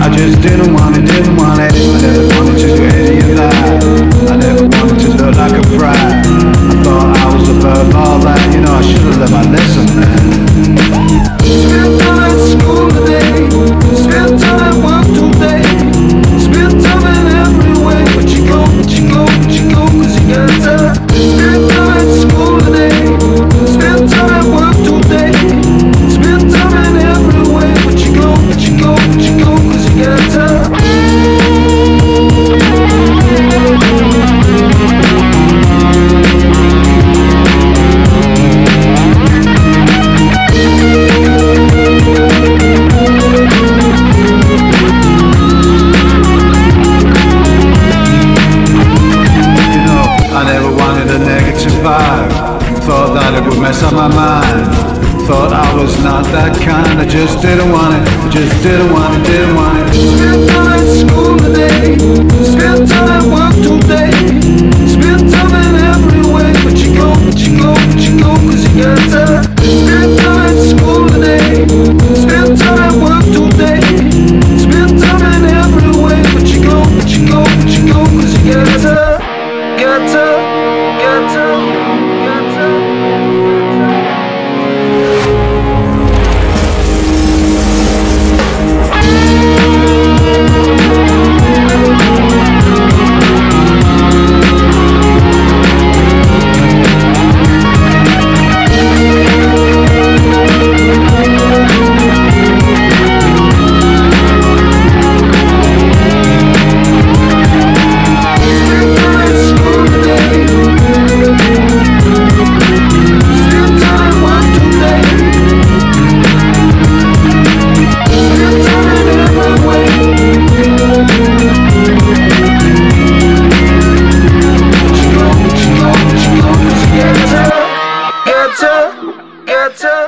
I just didn't want it. I never wanted to do any of that. I never wanted to look like a brat. I thought I was above all that. You know, I should've learned my lesson, man. Spend time at school today, spend time at work today, spend time in every way. But you go, cause you got time. Spend time at school today, spend time at work today, spend time in every way. But you go, cause you got time. Thought that it would mess up my mind. Thought I was not that kind. I just didn't want it. Didn't want it. Spend time at school today, spend time at work today, spend time in every way. But you go, cause you got time. Spend time at school today, spend time at work today, spend time in every way. But you go, cause you got time. Got time. Get up.